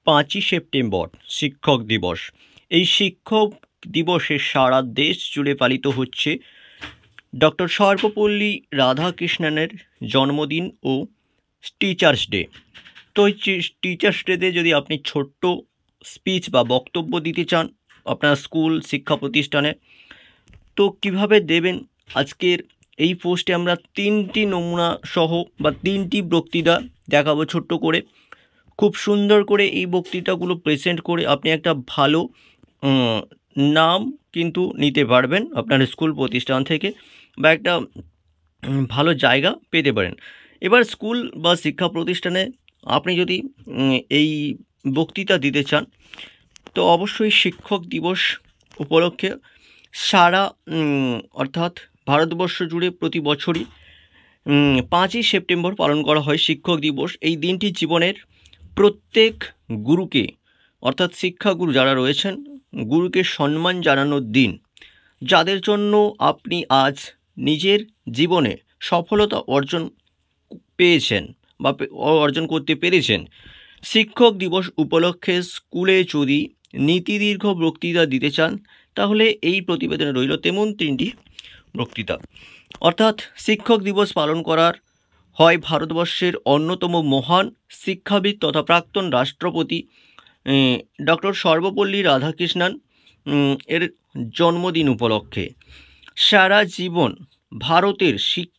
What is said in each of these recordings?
5ই September শিক্ষক দিবস। এই শিক্ষক দিবসে সারা দেশ জুড়ে পালিত হচ্ছে ডক্টর সর্বপল্লী রাধাকৃষ্ণনের জন্মদিন ও টিচার্স ডে। তো এই টিচার্স ডেতে যদি আপনি ছোট্ট স্পিচ বা বক্তব্য দিতে চান আপনার স্কুল শিক্ষা প্রতিষ্ঠানে, তো কিভাবে দেবেন আজকের এই পোস্টে আমরা 3টি নমুনা সহ বা 3টি বক্তৃতা দেখাবো ছোট্ট করে। খুব সুন্দর করে এই বক্তৃতাগুলো প্রেজেন্ট করে আপনি একটা ভালো নাম কিন্তু নিতে পারবেন আপনার স্কুল প্রতিষ্ঠান থেকে, বা একটা ভালো জায়গা পেতে পারেন। এবার স্কুল বা শিক্ষা প্রতিষ্ঠানে আপনি যদি এই বক্তৃতা দিতে চান, তো অবশ্যই শিক্ষক দিবস উপলক্ষে সারা অর্থাৎ ভারতবর্ষ জুড়ে প্রতি বছরই 5ই সেপ্টেম্বর পালন করা হয় শিক্ষক দিবস। এই দিনটি জীবনের প্রত্যেক গুরুকে অর্থাৎ শিক্ষাগুরু যারা রয়েছেন গুরুকে সম্মান জানানোর দিন, যাদের জন্য আপনি আজ নিজের জীবনে সফলতা অর্জন পেয়েছেন বা অর্জন করতে পেরেছেন। শিক্ষক দিবস উপলক্ষে স্কুলে যদি নীতিদীর্ঘ বক্তৃতা দিতে চান, তাহলে এই প্রতিবেদনে রইল তেমন 3টি বক্তৃতা। অর্থাৎ শিক্ষক দিবস পালন করার হয় ভারতবর্ষের অন্যতম মহান শিক্ষাবিদ তথা প্রাক্তন রাষ্ট্রপতি ডক্টর সর্বপল্লী রাধাকৃষ্ণন এর জন্মদিন উপলক্ষে। সারা জীবন ভারতের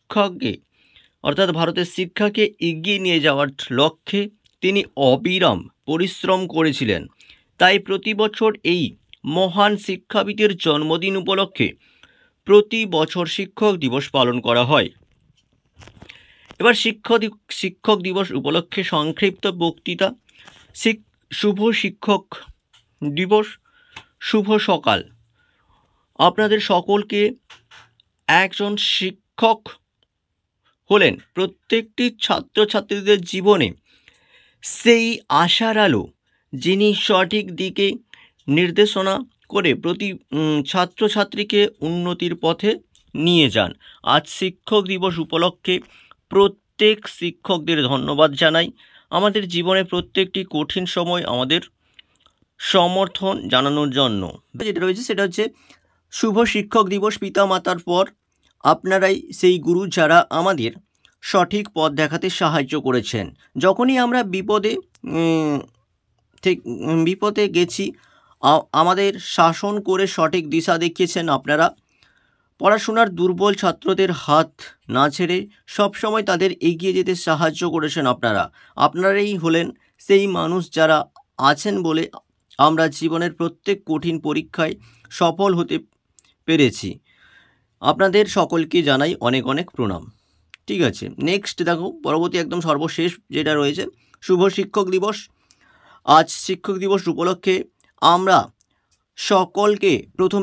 শিক্ষাকে এগিয়ে নিয়ে যাওয়ার লক্ষ্যে তিনি অবিরাম পরিশ্রম করেছিলেন। তাই প্রতি বছর এই মহান শিক্ষাবিদের জন্মদিন উপলক্ষে প্রতি বছর শিক্ষক দিবস পালন করা হয়। এবার শিক্ষক দিবস উপলক্ষে সংক্ষিপ্ত বক্তৃতা। শুভ শিক্ষক দিবস, শুভ সকাল। আপনাদের সকলকে একজন শিক্ষক হলেন প্রত্যেকটি ছাত্রছাত্রীদের জীবনে সেই আশার আলো, যিনি সঠিক দিকে নির্দেশনা করে প্রতি ছাত্রছাত্রীকে উন্নতির পথে নিয়ে যান। আজ শিক্ষক দিবস উপলক্ষে প্রত্যেক শিক্ষকদের ধন্যবাদ জানাই। আমাদের জীবনে প্রত্যেকটি কঠিন সময় আমাদের সমর্থন জানানোর জন্য যেটা রয়েছে সেটা হচ্ছে শুভ শিক্ষক দিবস। পিতা মাতার পর আপনারাই সেই গুরু যারা আমাদের সঠিক পথ দেখাতে সাহায্য করেছেন। যখনই আমরা বিপদে গেছি আমাদের শাসন করে সঠিক দিশা দেখিয়েছেন আপনারা। পড়াশোনার দুর্বল ছাত্রদের হাত না ছেড়ে সবসময় তাদের এগিয়ে যেতে সাহায্য করেছেন আপনারাই হলেন সেই মানুষ যারা আছেন বলে আমরা জীবনের প্রত্যেক কঠিন পরীক্ষায় সফল হতে পেরেছি। আপনাদের সকলকে জানাই অনেক অনেক প্রণাম। ঠিক আছে, নেক্সট দেখো পরবর্তী একদম সর্বশেষ যেটা রয়েছে শুভ শিক্ষক দিবস। আজ শিক্ষক দিবস উপলক্ষে আমরা সকলেই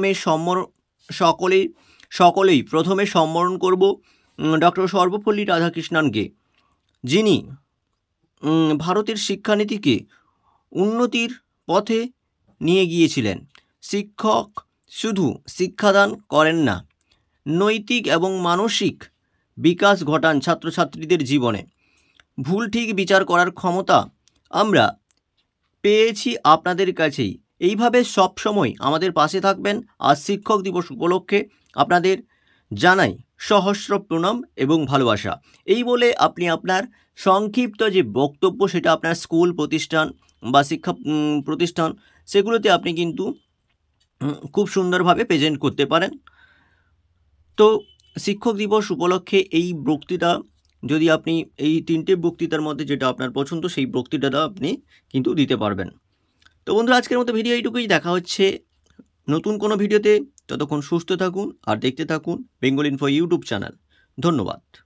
প্রথমে সম্মান করব ডক্টর সর্বপল্লী রাধাকৃষ্ণনকে, যিনি ভারতের শিক্ষানীতিকে উন্নতির পথে নিয়ে গিয়েছিলেন। শিক্ষক শুধু শিক্ষাদান করেন না, নৈতিক এবং মানসিক বিকাশ ঘটান ছাত্রছাত্রীদের জীবনে। ভুল ঠিক বিচার করার ক্ষমতা আমরা পেয়েছি আপনাদের কাছেই। এইভাবে সব সময় আমাদের পাশে থাকবেন। আজ শিক্ষক দিবস উপলক্ষে আপনাদের জানাই সহস্র প্রণাম এবং ভালোবাসা। এই বলে আপনি আপনার সংক্ষিপ্ত যে বক্তব্য সেটা আপনার স্কুল প্রতিষ্ঠান বা শিক্ষা প্রতিষ্ঠান সেগুলোতে আপনি কিন্তু খুব সুন্দরভাবে প্রেজেন্ট করতে পারেন। তো শিক্ষক দিবস উপলক্ষে এই বক্তৃতা যদি আপনি এই 3টে বক্তৃতার মধ্যে যেটা আপনার পছন্দ সেই বক্তৃতাটা আপনি কিন্তু দিতে পারবেন। তো বন্ধুরা, আজকের মতো ভিডিও এইটুকুই। দেখা হচ্ছে নতুন কোনো ভিডিওতে। ততক্ষণ সুস্থ থাকুন আর দেখতে থাকুন বেঙ্গল ইনফো ইউটিউব চ্যানেল। ধন্যবাদ।